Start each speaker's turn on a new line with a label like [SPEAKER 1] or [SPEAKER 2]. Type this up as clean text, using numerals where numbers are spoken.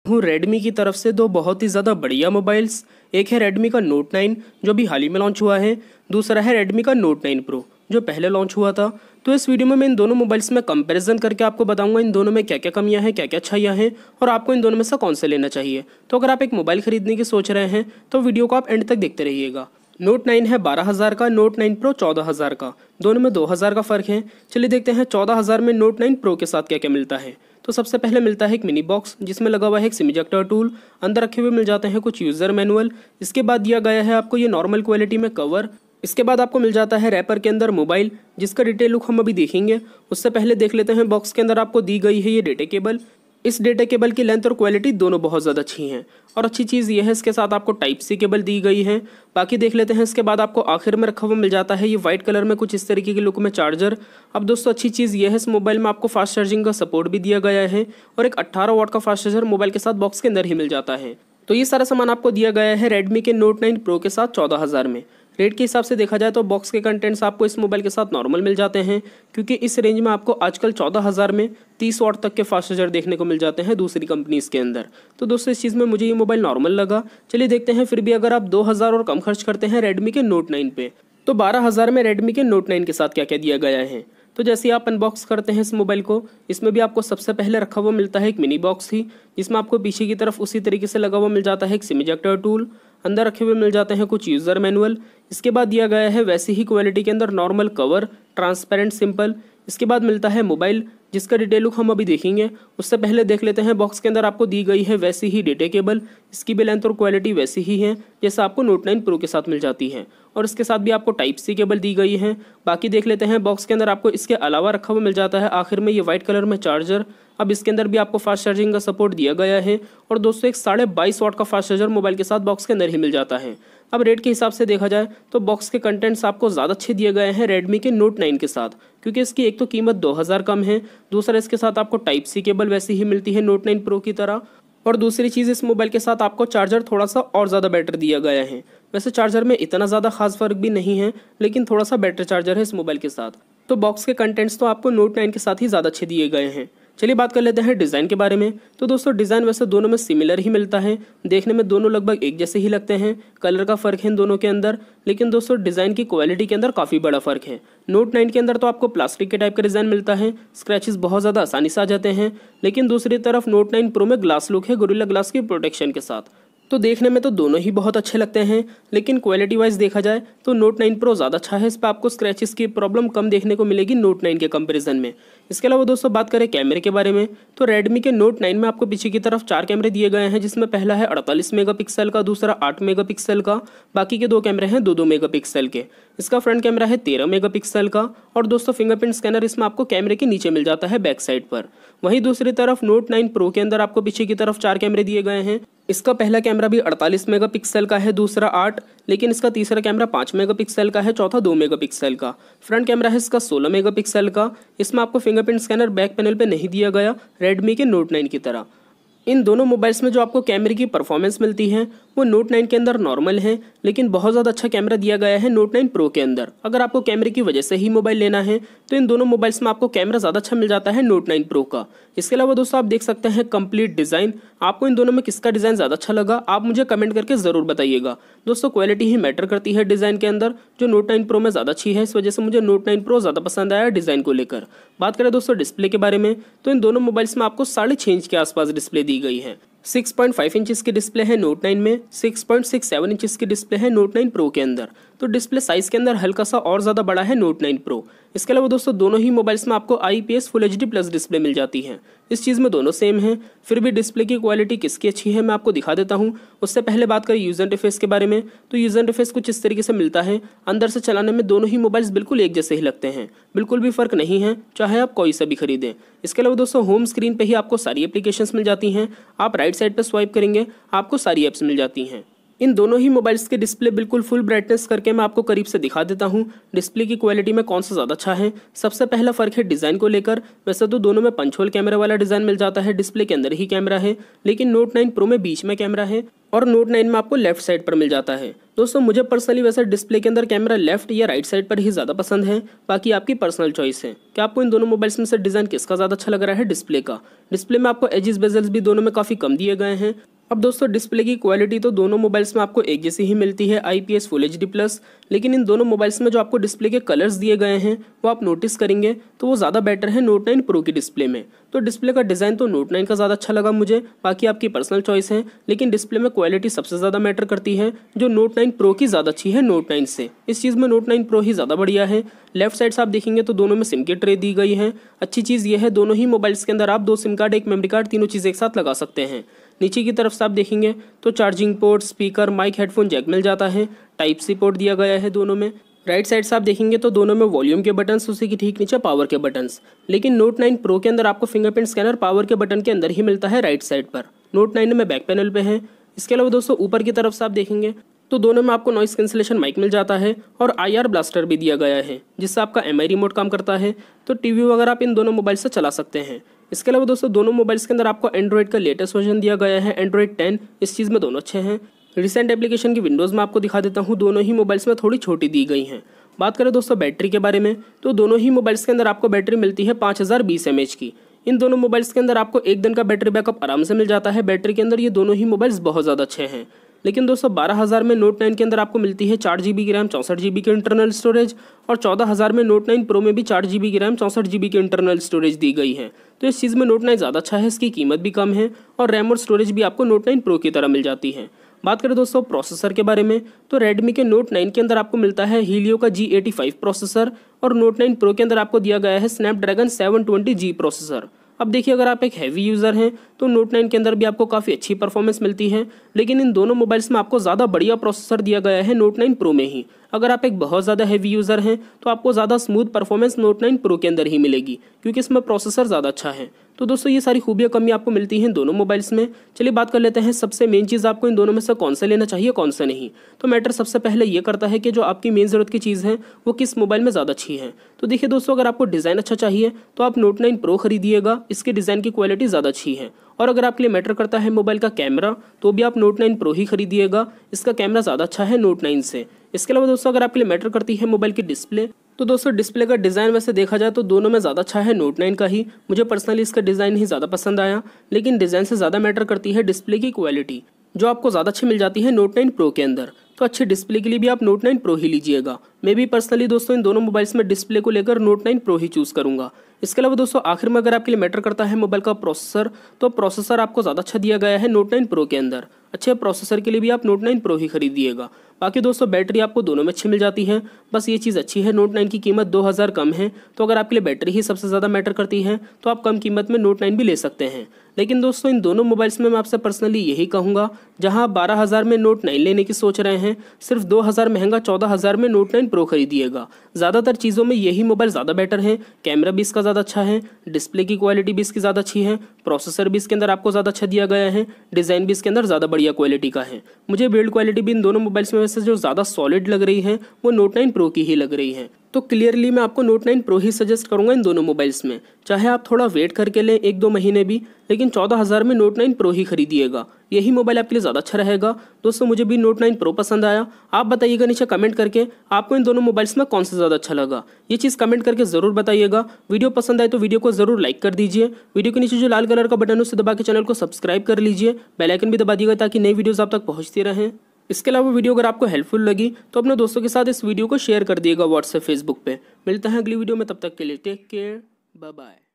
[SPEAKER 1] हूँ रेडमी की तरफ से दो बहुत ही ज़्यादा बढ़िया मोबाइल्स। एक है रेडमी का नोट 9 जो भी हाल ही में लॉन्च हुआ है, दूसरा है रेडमी का नोट 9 प्रो जो पहले लॉन्च हुआ था। तो इस वीडियो में मैं इन दोनों मोबाइल्स में कंपैरिजन करके आपको बताऊंगा इन दोनों में क्या क्या कमियां हैं, क्या क्या अच्छाइयां हैं और आपको इन दोनों में से कौन से लेना चाहिए। तो अगर आप एक मोबाइल खरीदने की सोच रहे हैं तो वीडियो को आप एंड तक देखते रहिएगा। नोट 9 है 12,000 का, नोट 9 प्रो 14,000 का, दोनों में 2,000 का फ़र्क है। चलिए देखते हैं 14,000 में नोट 9 प्रो के साथ क्या क्या मिलता है। तो सबसे पहले मिलता है एक मिनी बॉक्स जिसमें लगा हुआ है एक सिम इजेक्टर टूल, अंदर रखे हुए मिल जाते हैं कुछ यूज़र मैनुअल। इसके बाद दिया गया है आपको ये नॉर्मल क्वालिटी में कवर। इसके बाद आपको मिल जाता है रैपर के अंदर मोबाइल जिसका डिटेल लुक हम अभी देखेंगे। उससे पहले देख लेते हैं बॉक्स के अंदर आपको दी गई है ये डेटा केबल। इस डेटा केबल की लेंथ और क्वालिटी दोनों बहुत ज़्यादा अच्छी हैं और अच्छी चीज़ यह है इसके साथ आपको टाइप सी केबल दी गई है। बाकी देख लेते हैं इसके बाद आपको आखिर में रखा हुआ मिल जाता है ये वाइट कलर में कुछ इस तरीके के लुक में चार्जर। अब दोस्तों अच्छी चीज़ यह है इस मोबाइल में आपको फास्ट चार्जिंग का सपोर्ट भी दिया गया है और एक 18 वाट का फास्ट चार्जर मोबाइल के साथ बॉक्स के अंदर ही मिल जाता है। तो ये सारा सामान आपको दिया गया है रेडमी के नोट 9 प्रो के साथ 14,000 में। रेट के हिसाब से देखा जाए तो बॉक्स के कंटेंट्स आपको इस मोबाइल के साथ नॉर्मल मिल जाते हैं, क्योंकि इस रेंज में आपको आजकल 14,000 में 30 वाट तक के फास्ट चार्जर देखने को मिल जाते हैं दूसरी कंपनीज़ के अंदर। तो दोस्तों इस चीज़ में मुझे ये मोबाइल नॉर्मल लगा। चलिए देखते हैं फिर भी अगर आप 2,000 और कम खर्च करते हैं रेडमी के नोट 9 पे तो 12,000 में रेडमी के नोट 9 के साथ क्या क्या दिया गया है। तो जैसे ही आप अनबॉक्स करते हैं इस मोबाइल को, इसमें भी आपको सबसे पहले रखा हुआ मिलता है एक मिनी बॉक्स ही, जिसमें आपको पीछे की तरफ उसी तरीके से लगा हुआ मिल जाता है एक सिम इजेक्टर टूल, अंदर रखे हुए मिल जाते हैं कुछ यूज़र मैनुअल। इसके बाद दिया गया है वैसी ही क्वालिटी के अंदर नॉर्मल कवर, ट्रांसपेरेंट सिंपल। इसके बाद मिलता है मोबाइल जिसका डिटेल लुक हम अभी देखेंगे। उससे पहले देख लेते हैं बॉक्स के अंदर आपको दी गई है वैसी ही डेटा केबल। इसकी भी लेंथ और क्वालिटी वैसी ही है जैसा आपको नोट 9 प्रो के साथ मिल जाती है और इसके साथ भी आपको टाइप सी केबल दी गई है। बाकी देख लेते हैं बॉक्स के अंदर आपको इसके अलावा रखा हुआ मिल जाता है आखिर में ये वाइट कलर में चार्जर। अब इसके अंदर भी आपको फास्ट चार्जिंग का सपोर्ट दिया गया है और दोस्तों एक 22.5 वाट का फास्ट चार्जर मोबाइल के साथ बॉक्स के अंदर ही मिल जाता है। अब रेट के हिसाब से देखा जाए तो बॉक्स के कंटेंट्स आपको ज़्यादा अच्छे दिए गए हैं रेडमी के नोट 9 के साथ, क्योंकि इसकी एक तो कीमत 2,000 कम है, दूसरा इसके साथ आपको टाइप सी केबल वैसी ही मिलती है नोट 9 प्रो की तरह, और दूसरी चीज़ इस मोबाइल के साथ आपको चार्जर थोड़ा सा और ज़्यादा बेटर दिया गया है। वैसे चार्जर में इतना ज़्यादा खास फर्क भी नहीं है, लेकिन थोड़ा सा बेटर चार्जर है इस मोबाइल के साथ। तो बॉक्स के कंटेंट्स तो आपको नोट 9 के साथ ही ज़्यादा अच्छे दिए गए हैं। चलिए बात कर लेते हैं डिज़ाइन के बारे में। तो दोस्तों डिज़ाइन वैसे दोनों में सिमिलर ही मिलता है, देखने में दोनों लगभग एक जैसे ही लगते हैं, कलर का फ़र्क है इन दोनों के अंदर, लेकिन दोस्तों डिज़ाइन की क्वालिटी के अंदर काफ़ी बड़ा फ़र्क है। नोट 9 के अंदर तो आपको प्लास्टिक के टाइप का डिज़ाइन मिलता है, स्क्रैचेस बहुत ज़्यादा आसानी से आ जाते हैं, लेकिन दूसरी तरफ नोट 9 प्रो में ग्लास लुक है गोरिल्ला ग्लास की प्रोटेक्शन के साथ। तो देखने में तो दोनों ही बहुत अच्छे लगते हैं, लेकिन क्वालिटी वाइज देखा जाए तो नोट 9 प्रो ज़्यादा अच्छा है। इस पर आपको स्क्रैचेस की प्रॉब्लम कम देखने को मिलेगी नोट 9 के कंपैरिजन में। इसके अलावा दोस्तों बात करें कैमरे के बारे में तो रेडमी के नोट 9 में आपको पीछे की तरफ 4 कैमरे दिए गए हैं, जिसमें पहला है 48 मेगापिक्सल का, दूसरा 8 मेगापिक्सल का, बाकी के 2 कैमरे हैं 2-2 मेगापिक्सल के। इसका फ्रंट कैमरा है 13 मेगापिक्सल का और दोस्तों फिंगरप्रिंट स्कैनर इसमें आपको कैमरे के नीचे मिल जाता है बैक साइड पर। वहीं दूसरी तरफ नोट 9 प्रो के अंदर आपको पीछे की तरफ 4 कैमरे दिए गए हैं। इसका पहला कैमरा भी 48 मेगापिक्सल का है, दूसरा 8, लेकिन इसका तीसरा कैमरा 5 मेगापिक्सल का है, चौथा 2 मेगापिक्सल का। फ्रंट कैमरा है इसका 16 मेगापिक्सल का। इसमें आपको फिंगरप्रिंट स्कैनर बैक पैनल पे नहीं दिया गया रेडमी के नोट 9 की तरह। इन दोनों मोबाइल्स में जो आपको कैमरे की परफॉर्मेंस मिलती है वो नोट 9 के अंदर नॉर्मल है, लेकिन बहुत ज़्यादा अच्छा कैमरा दिया गया है नोट 9 प्रो के अंदर। अगर आपको कैमरे की वजह से ही मोबाइल लेना है तो इन दोनों मोबाइल्स में आपको कैमरा ज़्यादा अच्छा मिल जाता है नोट 9 प्रो का। इसके अलावा दोस्तों आप देख सकते हैं कंप्लीट डिज़ाइन। आपको इन दोनों में किसका डिज़ाइन ज़्यादा अच्छा लगा आप मुझे कमेंट करके ज़रूर बताइएगा। दोस्तों क्वालिटी ही मैटर करती है डिज़ाइन के अंदर, जो नोट 9 प्रो में ज़्यादा अच्छी है, इस वजह से मुझे नोट 9 प्रो ज़्यादा पसंद आया डिज़ाइन को लेकर। बात करें दोस्तों डिस्प्ले के बारे में तो इन दोनों मोबाइल्स में आपको 6.5 इंच के आसपास डिस्प्ले दी गई है। 6.5 इंचेस की डिस्प्ले है नोट 9 में, 6.67 इंचेस की डिस्प्ले है नोट 9 प्रो के अंदर। तो डिस्प्ले साइज़ के अंदर हल्का सा और ज़्यादा बड़ा है नोट 9 प्रो। इसके अलावा दोस्तों दोनों ही मोबाइल्स में आपको IPS full HD plus display मिल जाती है। इस चीज़ में दोनों सेम हैं, फिर भी डिस्प्ले की क्वालिटी किसकी अच्छी है मैं आपको दिखा देता हूँ। उससे पहले बात करें यूज़र इंटरफेस के बारे में तो यूज़र इंटरफेस कुछ इस तरीके से मिलता है। अंदर से चलाने में दोनों ही मोबाइल्स बिल्कुल एक जैसे ही लगते हैं, बिल्कुल भी फ़र्क नहीं है चाहे आप कोई सा भी खरीदें। इसके अलावा दोस्तों होम स्क्रीन पे ही आपको सारी एप्लीकेशंस मिल जाती हैं। आप राइट साइड पर स्वाइप करेंगे आपको सारी ऐप्स मिल जाती हैं। इन दोनों ही मोबाइल्स के डिस्प्ले बिल्कुल फुल ब्राइटनेस करके मैं आपको करीब से दिखा देता हूँ डिस्प्ले की क्वालिटी में कौन सा ज़्यादा अच्छा है। सबसे पहला फ़र्क है डिज़ाइन को लेकर। वैसे तो दोनों में पंच होल कैमरा वाला डिज़ाइन मिल जाता है, डिस्प्ले के अंदर ही कैमरा है, लेकिन नोट 9 प्रो में बीच में कैमरा है और नोट 9 में आपको लेफ्ट साइड पर मिल जाता है। दोस्तों मुझे पर्सनली वैसे डिस्प्ले के अंदर कैमरा लेफ्ट या राइट साइड पर ही ज़्यादा पसंद है, बाकी आपकी पर्सनल चॉइस है कि आपको इन दोनों मोबाइल्स में से डिज़ाइन किसका ज़्यादा अच्छा लग रहा है। डिस्प्ले में आपको एजेस बेजल्स भी दोनों में काफ़ी कम दिए गए हैं। अब दोस्तों डिस्प्ले की क्वालिटी तो दोनों मोबाइल्स में आपको एक जैसी ही मिलती है, IPS फुल HD+, लेकिन इन दोनों मोबाइल्स में जो आपको डिस्प्ले के कलर्स दिए गए हैं वो आप नोटिस करेंगे तो वो ज़्यादा बेटर है नोट 9 प्रो की डिस्प्ले में। तो डिस्प्ले का डिज़ाइन तो नोट 9 का ज़्यादा अच्छा लगा मुझे, बाकी आपकी पर्सनल चॉइस है, लेकिन डिस्प्ले में क्वालिटी सबसे ज़्यादा मैटर करती है, जो नोट 9 प्रो की ज़्यादा अच्छी है नोट 9 से। इस चीज़ में नोट 9 प्रो ही ज़्यादा बढ़िया है। लेफ्ट साइड से आप देखेंगे तो दोनों में सिम की ट्रे दी गई है। अच्छी चीज़ ये है दोनों ही मोबाइल्स के अंदर आप 2 सिम कार्ड, 1 मेमोरी कार्ड, तीनों चीज़ एक साथ लगा सकते हैं। नीचे की तरफ से आप देखेंगे तो charging port, speaker, mic, headphone jack मिल जाता है। Type-C पोर्ट दिया गया है दोनों में। राइट साइड से आप देखेंगे तो दोनों में वॉल्यूम के बटन्स, उसी के ठीक नीचे पावर के बटन्स। लेकिन नोट 9 प्रो के अंदर आपको फिंगरप्रिंट स्कैनर पावर के बटन के अंदर ही मिलता है राइट साइड पर। नोट 9 में बैक पैनल पे है। इसके अलावा दोस्तों ऊपर की तरफ से आप देखेंगे तो दोनों में आपको नॉइस कैंसिलेशन माइक मिल जाता है और IR ब्लास्टर भी दिया गया है, जिससे आपका MI रिमोट काम करता है। तो टीवी वगैरह आप इन दोनों मोबाइल से चला सकते हैं। इसके अलावा दोस्तों दोनों मोबाइल्स के अंदर आपको एंड्रॉइड का लेटेस्ट वर्जन दिया गया है, एंड्रॉइड 10। इस चीज़ में दोनों अच्छे हैं। रिसेंट एप्लीकेशन की विंडोज़ में आपको दिखा देता हूँ, दोनों ही मोबाइल्स में थोड़ी छोटी दी गई हैं। बात करें दोस्तों बैटरी के बारे में तो दोनों ही मोबाइल्स के अंदर आपको बैटरी मिलती है 5020 mAh की। इन दोनों मोबाइल्स के अंदर आपको 1 दिन का बैटरी बैकअप आराम से मिल जाता है। बैटरी के अंदर ये दोनों ही मोबाइल्स बहुत ज़्यादा अच्छे हैं। लेकिन दोस्तों 12,000 में नोट 9 के अंदर आपको मिलती है 4GB की रैम, 64GB की इंटरनल स्टोरेज, और 14,000 में नोट 9 प्रो में भी 4GB की रैम, 64GB की इंटरनल स्टोरेज दी गई है। तो इस चीज़ में नोट 9 ज़्यादा अच्छा है, इसकी कीमत भी कम है और रैम और स्टोरेज भी आपको नोट 9 प्रो की तरह मिल जाती है। बात करें दोस्तों प्रोसेसर के बारे में तो रेडमी के नोट 9 के अंदर आपको मिलता है हीलियो का G85 प्रोसेसर और नोट 9 प्रो के अंदर आपको दिया गया है स्नैपड्रैगन 720G प्रोसेसर। अब देखिए अगर आप एक हैवी यूज़र हैं तो नोट 9 के अंदर भी आपको काफ़ी अच्छी परफॉर्मेंस मिलती है, लेकिन इन दोनों मोबाइल्स में आपको ज़्यादा बढ़िया प्रोसेसर दिया गया है नोट 9 प्रो में ही। अगर आप एक बहुत ज़्यादा हैवी यूज़र हैं तो आपको ज़्यादा स्मूथ परफॉर्मेंस नोट 9 प्रो के अंदर ही मिलेगी, क्योंकि इसमें प्रोसेसर ज़्यादा अच्छा है। तो दोस्तों ये सारी खूबियाँ कमी आपको मिलती हैं दोनों मोबाइल्स में। चलिए बात कर लेते हैं सबसे मेन चीज़ आपको इन दोनों में से कौन सा लेना चाहिए कौन सा नहीं। तो मैटर सबसे पहले ये करता है कि जो आपकी मेन ज़रूरत की चीज़ है वो किस मोबाइल में ज़्यादा अच्छी है। तो देखिए दोस्तों अगर आपको डिज़ाइन अच्छा चाहिए तो आप नोट 9 प्रो खरीदिएगा, इसके डिज़ाइन की क्वालिटी ज़्यादा अच्छी है। और अगर आपके लिए मैटर करता है मोबाइल का कैमरा तो भी आप नोट 9 प्रो ही खरीदिएगा, इसका कैमरा ज़्यादा अच्छा है नोट 9 से। इसके अलावा दोस्तों अगर आपके लिए मैटर करती है मोबाइल की डिस्प्ले तो दोस्तों डिस्प्ले का डिज़ाइन वैसे देखा जाए तो दोनों में ज़्यादा अच्छा है नोट 9 का ही। मुझे पर्सनली इसका डिज़ाइन ही ज़्यादा पसंद आया, लेकिन डिज़ाइन से ज़्यादा मैटर करती है डिस्प्ले की क्वालिटी, जो आपको ज़्यादा अच्छी मिल जाती है नोट 9 प्रो के अंदर। तो अच्छे डिस्प्ले के लिए भी आप नोट 9 प्रो ही लीजिएगा। मैं भी पर्सनली दोस्तों इन दोनों मोबाइल्स में डिस्प्ले को लेकर नोट 9 प्रो ही चूज़ करूँगा। इसके अलावा दोस्तों आखिर में अगर आपके लिए मैटर करता है मोबाइल का प्रोसेसर तो प्रोसेसर आपको ज़्यादा अच्छा दिया गया है नोट 9 प्रो के अंदर। अच्छे प्रोसेसर के लिए भी आप नोट 9 प्रो ही खरीदिएगा। बाकी दोस्तों बैटरी आपको दोनों में अच्छी मिल जाती है, बस ये चीज़ अच्छी है नोट 9 की कीमत 2000 कम है। तो अगर आपके लिए बैटरी ही सबसे ज़्यादा मैटर करती है तो आप कम कीमत में नोट 9 भी ले सकते हैं। लेकिन दोस्तों इन दोनों मोबाइल्स में मैं आपसे पर्सनली यही कहूँगा, जहाँ आप 12,000 में नोट 9 लेने की सोच रहे हैं, सिर्फ 2000 महंगा 14,000 में नोट 9 प्रो खरीदिएगा। ज़्यादातर चीज़ों में यही मोबाइल ज़्यादा बेटर है। कैमरा भी इसका ज़्यादा अच्छा है, डिस्प्ले की क्वालिटी भी इसकी ज़्यादा अच्छी है, प्रोसेसर भी इसके अंदर आपको ज़्यादा अच्छा दिया गया है, डिज़ाइन भी इसके अंदर ज़्यादा बढ़िया क्वालिटी का है। मुझे बिल्ड क्वालिटी भी इन दोनों मोबाइल्स में वैसे जो ज़्यादा सॉलिड लग रही है वो नोट 9 प्रो की ही लग रही है। तो क्लियरली मैं आपको नोट 9 प्रो ही सजेस्ट करूंगा इन दोनों मोबाइल्स में। चाहे आप थोड़ा वेट करके लें 1-2 महीने भी, लेकिन 14,000 में नोट 9 प्रो ही खरीदिएगा, यही मोबाइल आपके लिए ज़्यादा अच्छा रहेगा। दोस्तों मुझे भी नोट 9 प्रो पसंद आया। आप बताइएगा नीचे कमेंट करके आपको इन दोनों मोबाइल्स में कौन सा ज़्यादा अच्छा लगा, ये चीज़ कमेंट करके ज़रूर बताइएगा। वीडियो पसंद आए तो वीडियो को ज़रूर लाइक कर दीजिए। वीडियो के नीचे जो लाल कलर का बटन है उसे दबा के चैनल को सब्सक्राइब कर लीजिए। बेल आइकन भी दबा दीजिएगा ताकि नई वीडियोज़ आप तक पहुँचती रहें। इसके अलावा वीडियो अगर आपको हेल्पफुल लगी तो अपने दोस्तों के साथ इस वीडियो को शेयर कर दिएगा व्हाट्सएप फेसबुक पे। मिलते हैं अगली वीडियो में, तब तक के लिए टेक केयर, बाय बाय।